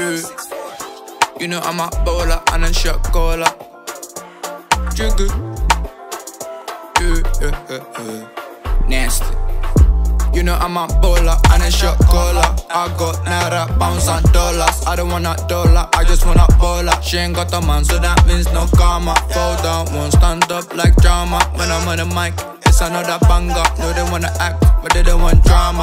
Yeah. You know I'm a bowler and a shot caller. Jiggle. Nasty. You know I'm a bowler and a shot caller. I got naira, pounds and dollars. I don't want a dollar, I just want a baller. She ain't got a man, so that means no karma. Fall down, won't stand up like drama. When I'm on the mic, it's another banger. No, they wanna act, but they don't want drama.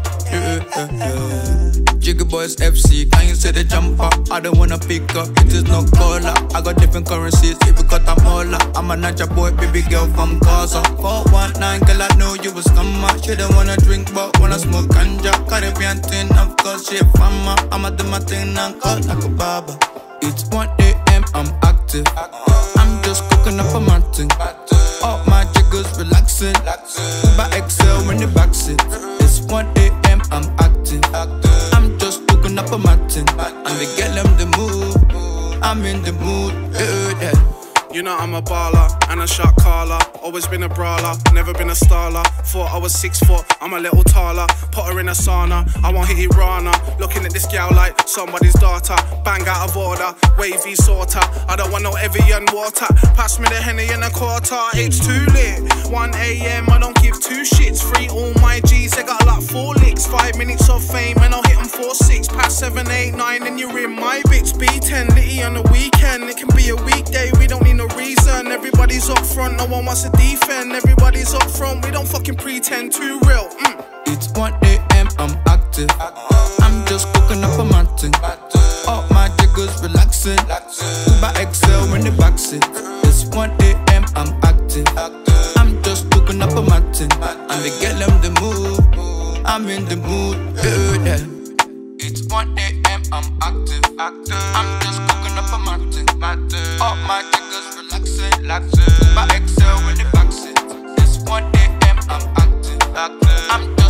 Jiggy Boys FC, can you say the jumper? I don't wanna pick up, it is no caller. I got different currencies, if you got a molar. I'm a Naija boy, baby girl from Gaza. 419, girl, I know you was scammer. She don't wanna drink, but wanna smoke ganja. Caribbean thing, of course, she a farmer. I'ma do my thing and cut like a barber. It's 1 AM, I'm active. I'm just cooking up a mountain. All my jiggers relaxing. Uber XL when the backseat. It's 1 AM, I'm active. I'm just cooking up a mountain. And we get them the mood. I'm in the mood. Yeah. You know I'm a baller and a shot caller. Always been a brawler, never been a starler. Thought I was 6 foot, I'm a little taller. Put her in a sauna, I won't hit it Rana. Looking at this gal like somebody's daughter. Bang out of order, wavy sorta. I don't want no Evian water. Pass me the Henny in a quarter, it's too lit. 1 AM, I don't give 2 shits. Free all my G's, they got like 4 licks. 5 minutes of fame and I'll hit them 4-6. Past 7, 8, 9 and you're in my bits. B10, litty on the weekend. It can be a weekday, we don't need no reason. Everybody's up front, no one wants to defend. Everybody's up front, we don't fucking pretend. Too real. It's 1 AM, I'm active. I'm just cooking up a mountain. All my jiggers relaxing. Uber XL in the backseat. It's 1 AM, I'm active. I'm just cooking up a mountain. And we get them the mood. I'm in the mood. Yeah. It's 1 AM, I'm active. I'm just cooking up a mountain. All my jiggers relaxing. Uber XL in the backseat. It's 1 AM, I'm active. I'm